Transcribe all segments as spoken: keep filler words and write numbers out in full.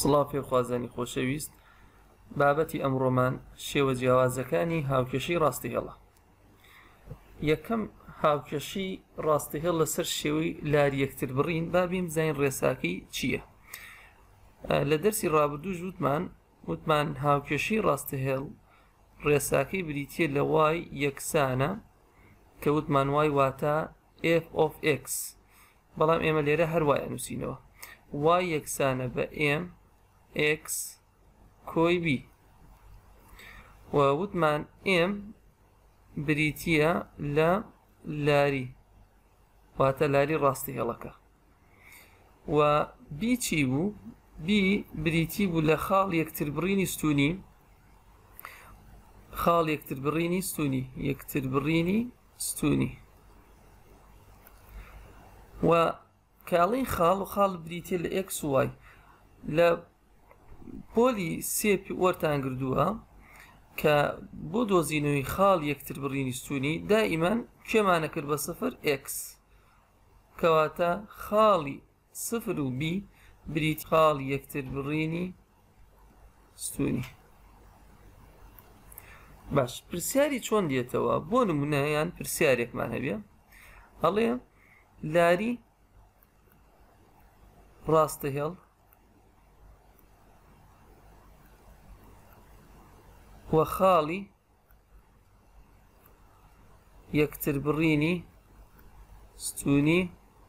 سڵاو خوازانی خۆشەویست، بابەتی ئەمڕۆمان شێوە جیاوازەکانی هاوکێشی ڕاستیهێڵە. یەکەم هاوکێشی ڕاستیهێڵ لەسەر شێوەی لاری یەکتر بڕین با بیم زین ڕێساکەی چییە. لە دەرسی ڕابردوو وتمان وتمان هاوکێشی ڕاستیهێڵ ڕێساکەی بریتیە لە وای یەکسانە کە وتمان وای واتە f of x، بەڵام ئێمە لێرە هەروایە نووسینەوە وای یەکسانە بە m x کۆی b، و وتمان m بریتیە لە لاری واتە لاری ڕاستیهێڵەکە، و b چی بوو؟ b بریتی بوو لە خاڵ یەکتر بڕینی ستونی، خاڵ یەکتر بڕینی ستونی یەکتر بڕینی ستونی، و کاڵین خاڵ و خاڵ بریتیە لە x و y. لە پۆلی سێ وەرتان گردووە کە بۆ دۆزینەوەی خاڵ یەکتر بڕینی ستونی دائیمان کێمانە کرد بە سفر x، کەواتە خاڵی سفر و b بریتی خاڵ یەکتر بڕینی ستونی. باش، پرسیاری چۆن دێتەوە؟ بۆ نمونەیان پرسیارێکمان هەبێ، هەڵێ لاری ڕاستیهێڵ و خاڵی یەکتر بڕینی ستونی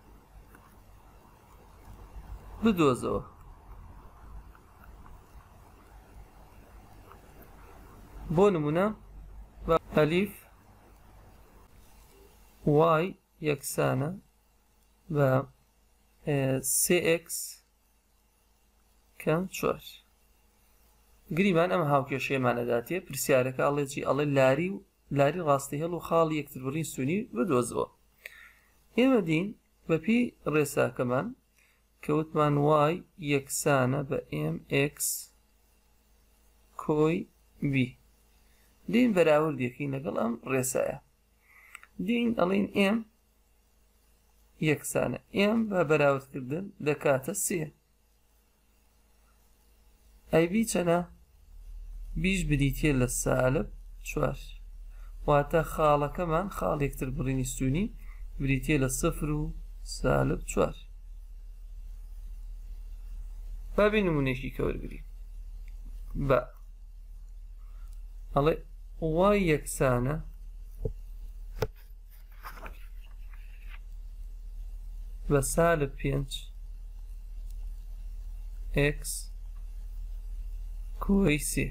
بدۆزەوە. بۆ نمونە بە ئەلیف y یەکسانە بە سێ ئێکس کەم چوار. گریمان ئەم هاوکێشەیەمانەداتێ پرسیارەکە ئەڵێکی ئەڵێ لاری و لاری ڕاستیهێڵ و خاڵی یەکتر بڕین ستونی بدۆزەوە. ئێمە دین بە پێی ڕێساکەمان کە وتمان y یەکسانە بە m x کۆی b، دین بەراوردێکی لەگەڵ ئەم ڕێسایە. دین ئەڵین m یەکسانە m بە بەراوردکردن دەکاتە سێ، ئەی بی چەنە؟ بیش بریتیە لە سالب چوار، واتە خاڵەکەمان خاڵ یەکتر بڕینی ستونی بریتیە لە سفر و سالب چوار. بابی نمونێکی کەوەرگری بە ئەڵێ y یەکسانە بە سالب پێنج x کۆی سێ.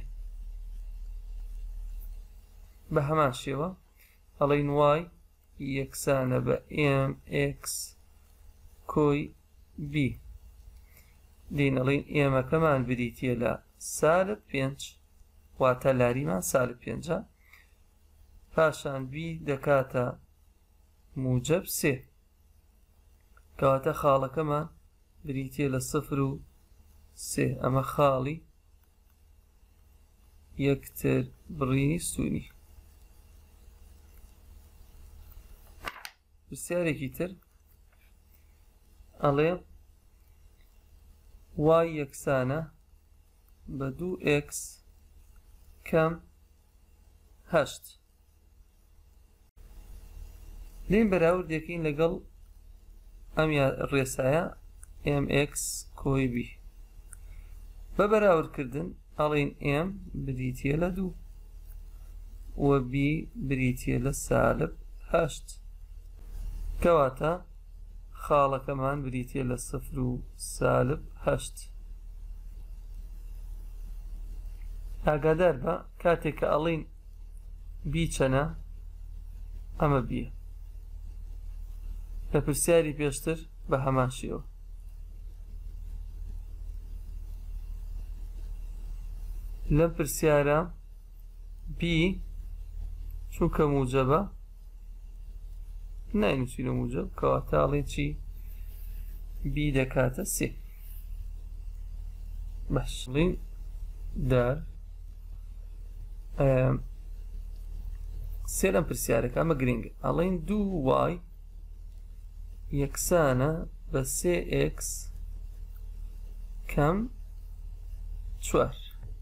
بە هەمان شێوە ئەڵین y یەکسانە بە m x کۆی b، دین ئەڵین ئێمەکەمان بریتیە لە سالب پێنج، واتە لاریمان سالب پێنجە، پاشان b دەکاتە موجب سێ، کەواتە خاڵەکەمان بریتیە لە سفر و سێ. ئەمە خاڵی یەکتر بڕینی ستونی. پرسیارێکی تر ئەڵێ y یەکسانە بە دوو x کەم هەشت، لێم بەراوردێکین لەگەڵ ئەم ڕێسایە mx کۆی b. بە بەراوردکردن ئەڵین m بریتیە لە دوو و b بریتیە لە سالب هەشت، کەواتە خاڵەکەمان بریتیە لە سفر و سالب هەشت. ئاگادار بە کاتێک کە ئەڵین b چەنە، ئەمە بیە. لە پرسیاری پێشتر بە هەمان شێوە لەم پرسیارە b چونکە موجەبە ناینووسینە موجب، کەواتە ئەڵێ چی؟ b دەکاتە سێ. باش، ئەڵین دار سێ لەم پرسیارەکە ئەمە گرنگە، ئەڵین دوو y یەکسانە بە سێ x کەم چوار.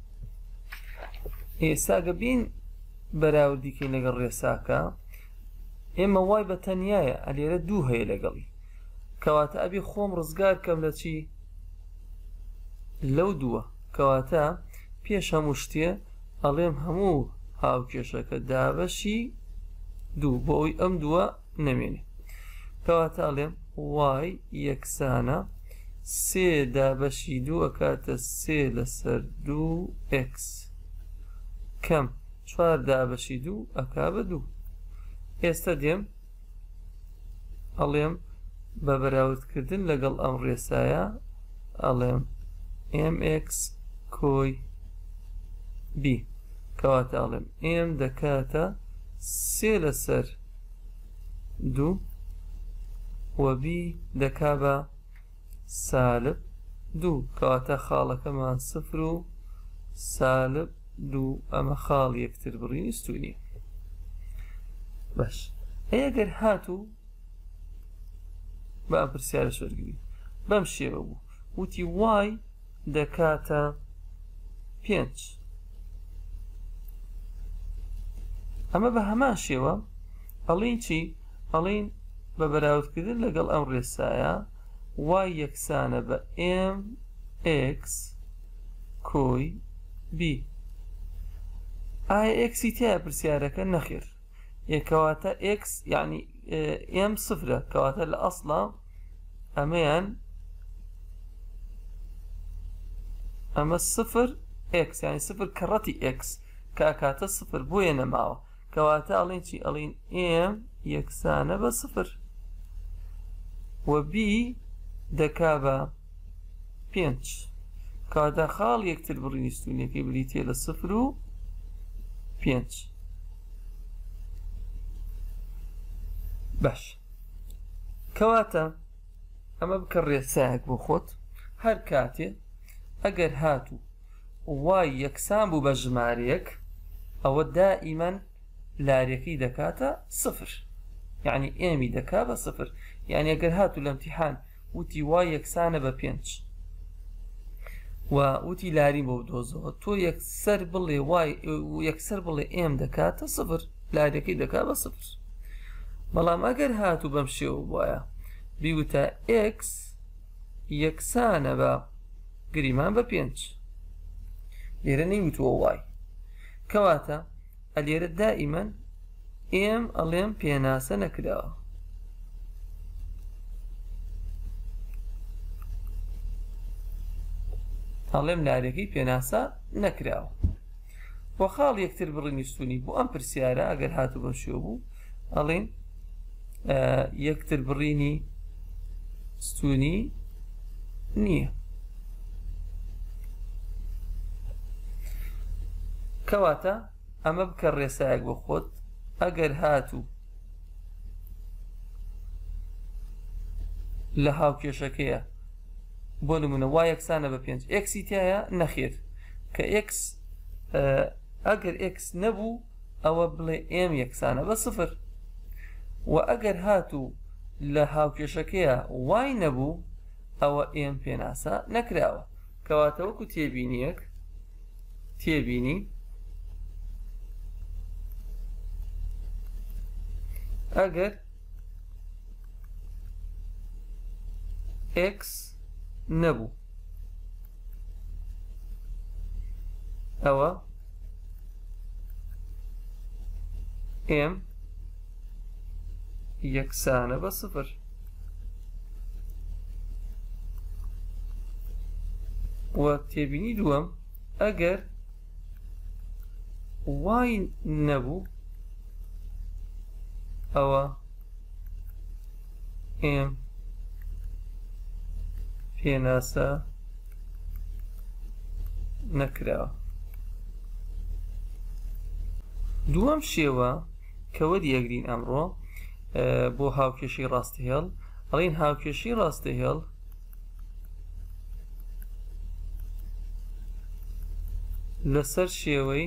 ئێستا بین بەراوردیکەی لەگەڵ ڕێساکە ئێمە وای بە تەنیایە ئەلێرە دوو هەیە لەگەڵی کەواتە ئەبێ خۆم ڕزگار کەم لە چی لەو دووە کەواتە پێش هەموو شتێ ئەڵێم هەموو هاوکێشەکە دابەشی دوو بۆ ئەوی ئەم دووە نەمێنێ کەواتە ئەڵێم وای یەکسانە سێ دابەشی دوو ئەکاتە سێ لەسەر دوو ئێکس کەم چوار دابەشی دوو ئەکا بە دوو. ئێستا دێم ئەڵێم بە بەراوردکردن لەگەڵ ئەم ڕێسایە ئەڵێم mx کۆی b کەواتە ئەڵێم m دەکاتە سێ لەسەر دوو و b دەکا بە سالب دوو کەواتە خاڵەکەمان سفر و سالب دوو ئەمە خاڵ یەکتر بڕینی ستوونی. باش ئەگەر هاتوو بە ئەم پرسیارە سوەرگری بەم شێوە بوو وتی وای دەکاتە پێنج ئەمە بە هەمان شێوە ئەڵین چی ئەڵین بە بەراوردکردن لەگەڵ ئەم ڕێسایە وای یەکسانە بە mx کۆی b. ئایا ئێکسی تایە پرسیارەکە نەخێر یەکەواتە x یعنی m سفرە کەواتە لە ئەسڵا ئەمەیان ئەمە سفر x یعنی سفر کەڕەتی x کاکاتە سفر بۆیە نەماوە کەواتە ئەڵین چی ئەڵین m یەکسانە بە سفر و b دەکا بە پێنج کەواتە خاڵ یەکتر بڕینی ستوونیەکەی بریتێ لە سفر و پێنج. باش کەواتە ئەمە بکە ڕێسایەک بۆ خۆت هەر کاتێ ئەگەر هاتوو وای یەکسان بوو بە ژمارەیەک ئەوە دائیمەن لارەکەی دەکاتە سفر یعنی ئێمی دەکا بە سفر یعنی ئەگەر هاتوو لە ئیمتیحان وتی وای یەکسانە بە پێنج و وتی لاری بۆ دۆزەوە تۆ یەکسەر بڵێ وای یەکسەر بڵێ ئێم دەکاتە سفر لارەکەی دەکا بە سفر. بەڵام ئەگەر هاتوو بەم شێوە وایە بیوتە x یەکسانە بە گریمان بە پێنج لێرە نەیوتووە وای کەواتە ئەلێرە دائیمەن ئێم ئەڵێم پێناسە نەکراوە ئەڵێم لارەکەی پێناسە نەکراوە بۆ خاڵ یەکتر بڕینی ستوونی بۆ ئەم پرسیارە ئەگەر هاتوو بەم شێوە بوو ئەڵێن یەکتر بڕینی ستوونی نییە کەواتە ئەمە بکە ڕێسایەک بۆ خۆت ئەگەر هاتوو لە هاوکێشەکەیە بۆ نمونە وای یەکسانە بە پێنج ئێکسی تایە نەخێر کە x ئەگەر x نەبوو ئەوە بڵێ m یەکسانە بە سفر و ئەگەر هاتوو لە هاوکێشەکەیە وای نەبوو ئەوە m پێناسە نەکراوە کەواتە وەکو تێبینیەک تێبینی ئەگەر x نەبوو ئەوە m یەکسانە بە سفر و تێبینی دووەم ئەگەر وای نەبوو ئەوە m پێناسە نەکراوە. دووەم شێوە کەوە دیەگرین ئەمڕۆ بۆ هاوکێشی ڕاستەهێڵ ئەڵین هاوکێشی ڕاستەهێڵ لەسەر شێوەی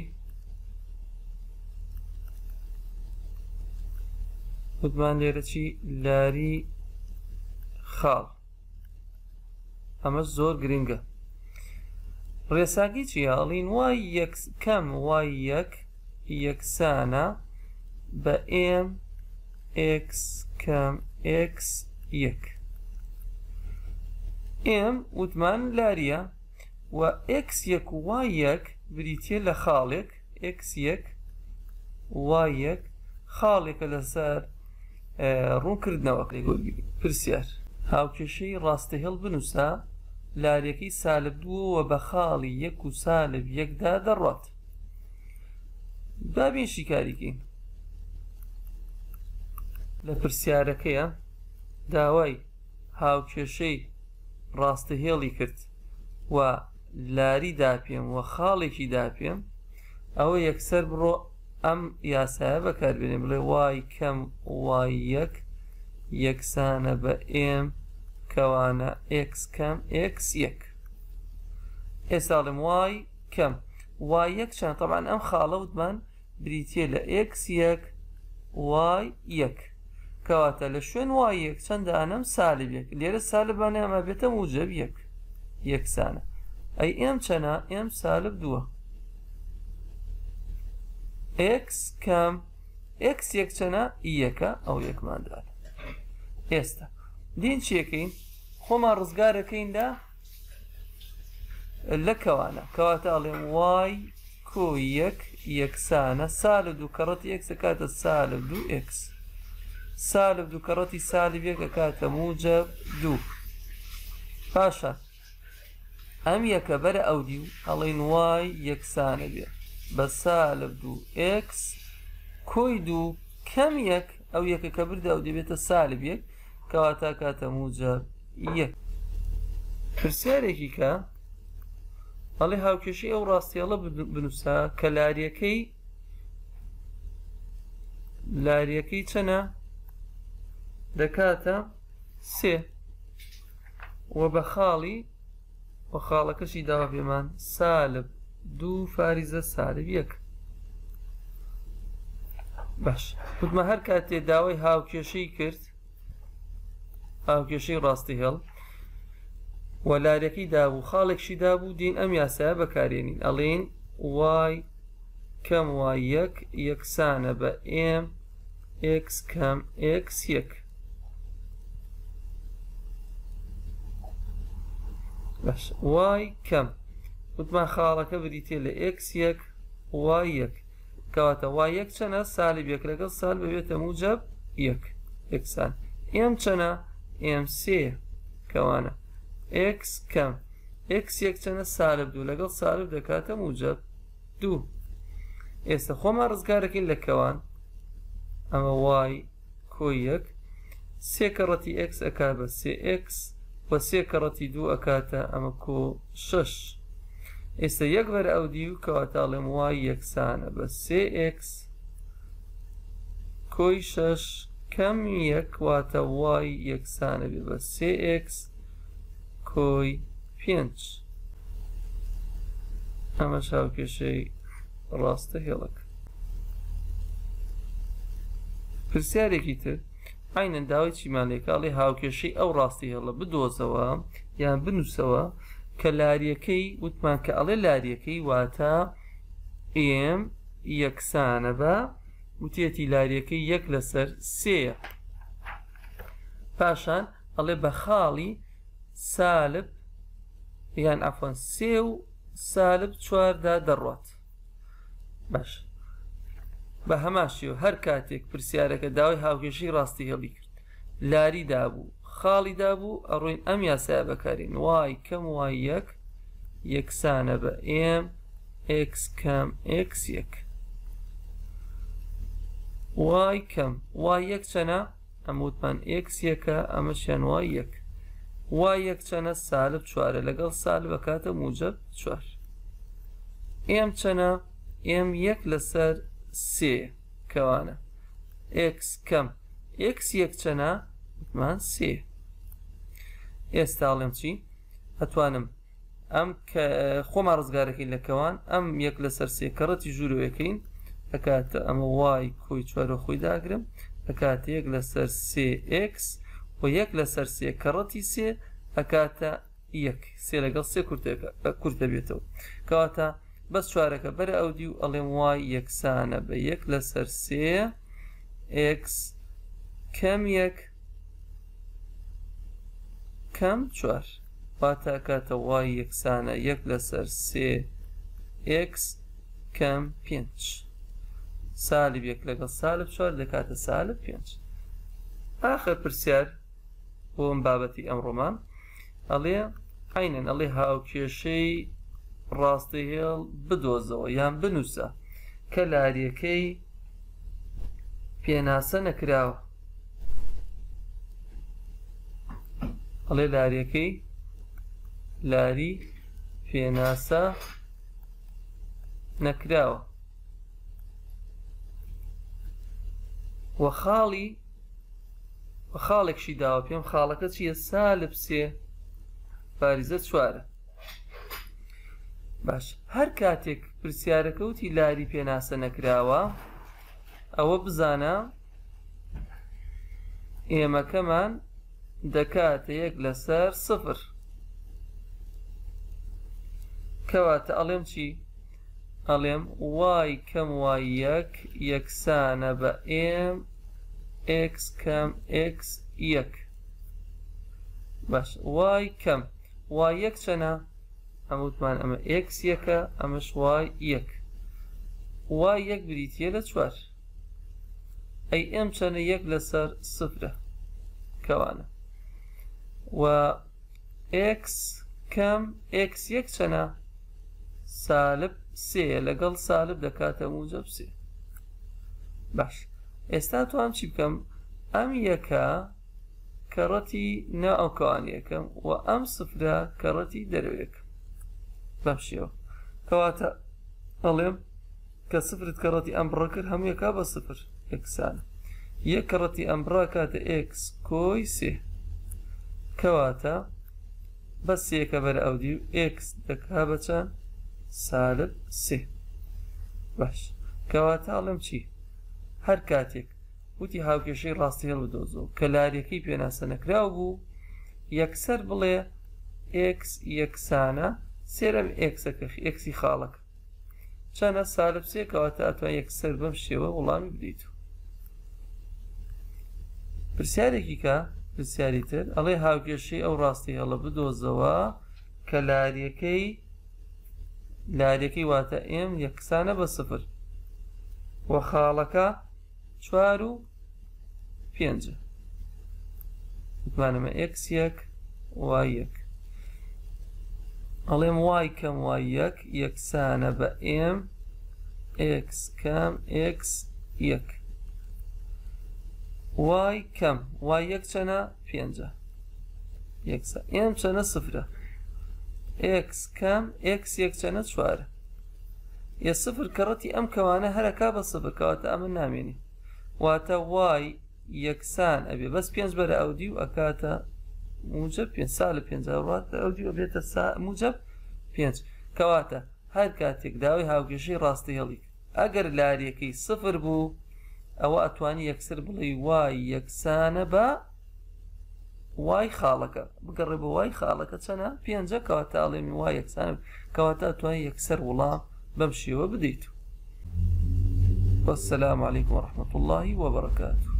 وتمان لێرە چی لاری خاڵ ئەمە زۆر گرنگە ڕێساگی چیە؟ ئەڵین وای یەک کەم وای یەک یەکسانە بە ئێم ئێکس کەم ئێکس یەک. ئێم وتمان لاریە و ئێکس یەک و وای یەک بریتیە لە خاڵێک ئێکس یەک وای یەک خاڵێکە لەسەر ڕوونکردنەوە. پرسیار هاوکێشەی ڕاستەهێڵ بنووسە لارەکەی سالب دووەوە بە خاڵی یەک و سالب یەکدا دەڕوات. بابین شیکاریکەین لە پرسیارەکەیە داوای هاوکێشەی ڕاستەهێڵی کرد و لاری داپێم و خاڵێکی داپێم ئەوە یەکسەر بڕۆ ئەم یاسایە بەکاربێنێ بڵێ وای کەم وای یەک یەکسانە بە ئێم کەوانە ئێکس کەم ئێکس یەک. ئێستاڵم وای کەم وای یەک چەند؟ طبعاً ئەم خاڵە وتمان بریتیە لە ئێکس یەک وای یەک کەواتە لە شوێن وای یەک چەندە ئەنەم سالب یەک لێرە سالبانە ئەمە بێتە موجب یەک یەکسانە. ئەی ئێم چەنە؟ ئێم سالب دووە ئێکس کەم ئێکس یەک چەنە؟ یەکە ئەو یەکماندار. ئێستا دین چیەکەین؟ خۆمان ڕزگارەکەیندا لە کەوانە کەواتە ئەڵێم وای کۆ یەک یەکسانە سالب دوو کەڕەتی ئێکس ئەکاتە سالب دوو ئێکس سالب دوو کەڕەتی سالب یەک ئەکاتە موجب دوو. پاشە ئەم یەکە بەرە ئەو دی و ئەڵێن وای یەکسانە بێ بە سالب دوو ئێکس کۆی دوو کەم یەک ئەو یەکە کە بردە ئەو دەبێتە سالب یەک کەواتە کاتە موجب یەک. پرسیارێکی کە ئەڵێ هاوکێشەی ئەو ڕاستیەڵە بنووسە کە لاریەکەی لاریەکەی چەنە؟ دەکاتە سێ و بە خاڵی و خاڵەکەشی داوا پێمان سالب دوو فاریزە سالب یەک. باش وتمە هەر کاتێ داوای هاوکێشەی کرد هاوکێشەی ڕاستیهێڵ و لارەکەی دابوو خاڵێکشی دابوو دین ئەم یاسایە بەکارێنین ئەڵێن وای کەم وای یەک یەکسانە بە ئێم ئێکس کەم ئێکس یەک. باش وای کەم وتمان خاڵەکە بریتێ لە ئێکس یەک وای یەک کەواتە وای یەک چەنە؟ سالب یەک لەگەڵ سال ببێتە موجب یەک یەکسان. ئێم چەنە؟ ئێم سێ کەوانە ئێکس کەم ئێکس یەک چەنە؟ سالب دوو لەگەڵ سالب دەکاتە موجب دوو. ئێستا خۆمان ڕزگارەکەین لە کەوان ئەمە وای کۆ یەک سێ کەڕەتی ئێکس ئەکا بە سێ ئێکس بە سێ کەڕەتی دوو ئەکاتە ئەمە کۆ شەش. ئێستا یەک بەرە ئەو دی و کەواتاڵێم وای یەکسانە بە سێ ئێکس کۆی شەش کەم یەک واتە وای یەکسانە بێ بە سێ ئێکس کۆی پێنج. ئەمە هاوکێشەی ڕاستەهێڵەک. پرسیارێکی تر عینەن داوای چیمانێکاڵی هاوکێشەی ئەو ڕاستیهێڵە بدۆزەوە یان بنووسەوە کە لاریەکەی وتمان کە ئەڵێ لاریەکەی واتە ئێم یەکسانە بە وتێتی لاریەکەی یەک لەسەر سێە. پاشان ئەڵێ بە خاڵی سالب یان ئەفۆن سێ و سالب چواردا دەڕوات. باش بە هەماشیەوە هەر کاتێک پرسیارەکە داوای هاوکێشەی ڕاستیهێڵی کرد لاری دابوو خاڵی دابوو ئەڕۆین ئەم یاسایە بەکارین وای کەم وای یەک یەکسانە بە ئێم ئێکس کەم ئێکس یەک. وای کەم وای یەک چەنە؟ ئەمە وتمان ئێکس یەکە ئەمەشیان وای یەک وای یەک چەنە؟ سالب چوارە لەگەڵ سالب بەکاتە موجب چوار. ئێم چەنە؟ ئێم یەک لەسەر سێ کەوانە ئێکس کەم ئێکس یەک چەنە؟ وتمان سێ. ئێستاڵێم چی؟ ئەتوانم ئەم کە خۆمان ڕزگارەکەین لە کەوان ئەم یەک لەسەر سێ کەڕەتی ژوورەوەکەین ئەکاتە ئەمە وای کۆی چوارە خۆی داگرم ئەکاتە یەک لەسەر سێ ئێکس و یەک لەسەر سێ کەڕەتی سێ ئەکاتە یەک سێ لەگەڵ سێ کورت دەبێتەوە کەواتە بەس چوارەکە بەرە ئەودی و ئەڵێم وای یەکسانە بە یەک لەسەر سێ ئێکس کەم یەک کەم چوار واتە کاتە وای یەکسانە یەک لەسەر سێ ئێکس کەم پێنج سالب یەک لەگەڵ سالب چوار دەکاتە سالب پێنج. ئاخر پرسیار بۆ ئەم بابەتی ئەمڕۆمان ئەڵێ عینەن ئەڵێ هاوکێشەی ڕاستەهێڵ بدۆزەوە یان بنووسە کە لاریەکەی پێناسە نەکراوە. ئەڵێ لاریەکەی لاری پێناسە نەکراوە وە خاڵی وە خاڵێکشی داوە پێم خاڵەکە چییە سالب سێ پاریزە چوارە. باش هەر کاتێک پرسیارەکە وتی لاری پێناسە نەکراوە ئەوە بزانە ئێمەکەمان دەکاتە یەک لەسەر سفر کەواتە ئەڵێم چی ئەڵێم وای کەم وای یەک یەکسانە بە ئێم ئێکس کەم ئێکس یەک. باش وای کەم وای یەک چەنە ئەموتمان ئەمە ئێکس یەکە ئەمەش وای یەک وای یەک بریتیە لە چوار ئەی ئێم چەنە یەک لەسەر سفرە کەوانە و ئێکس کەم ئێکس یەک چەنە سالب سێ لەگەڵ سالب دەکاتە موجب سێ. باش ئێستا توام چی بکەم ئەم یەکە کەڕەتی ناو ئەو کەوانیەکەم و ئەم سفرە کەڕەتی دەرەوەیەکەم بەم شێوە کەواتە ئەڵێم کە سفرت کەڕەتی ئەم بڕەکرد هەموویەکە بە سفر یەکسانە یەک کەڕەتی ئەم بڕا کاتە ئێکس کۆی سێ کەواتە بە سێکە بەرە ئەودی و ئێکس دەکا بەچەند سالب سێ. باش کەواتە ئەڵێم چی هەر کاتێک وتی هاوکێشەی ڕاستیهێڵ بدۆزەوە کە لاریەکەی پێناسە نەکراو بوو یەکسەر بڵێ ئێکس یەکسانە سێرەم ئێکسەکە ئێکسی خاڵەکە چەنە سالب سێ کەواتە ئەتوان یەکسەر بەم شێوە وەڵامی بدەیت. پرسیارێکی کە پرسیاری تر ئەڵێ هاوکێشەی ئەو ڕاستیهێڵە بدۆزەوە کە لاریەکەی لاریەکەی واتە ئێم یەکسانە بە سفر وە خاڵەکە چوار و پێنجە متمانەمە ئێکس یەک وای یەک ئەڵێم وای کەم وای یەک یەکسانە بە ئێم ئێکس کەم ئێکس یەک وای کەم وای یەک چەنە پێنجە یەکسە ئێم چەنە سفرە ئێکس کەم ئێکس یەک چەنە چوارە یە سفر کەڕەتی ئەم کەوانە هەرەکا بە سفر کەواتە ئەمە نامێنی واتە وای یەکسان ئەبێ بەس پێنج بەرە ئەودی و ئەکاتە موجب پێنج سالب پێنج ڕاتە ئەودی و بێتە موجب پێنج کەواتە هەر کاتێک داوای هاوکێشەی ڕاستیهێڵی ئەگەر لاریەکەی سفر بوو ئەوە ئەتوانی یەکسەر بڵێ وای یەکسانە بە وای خاڵەکە بگەڕێ بە وای خاڵەکە چەنە پێنجە کەواتە ئەڵێمی وای یەکسانە کەواتە ئەتوانی یەکسەر وەڵام بەم شێوە بدەیت. والسلام عليكم ورحمة الله وبركاته.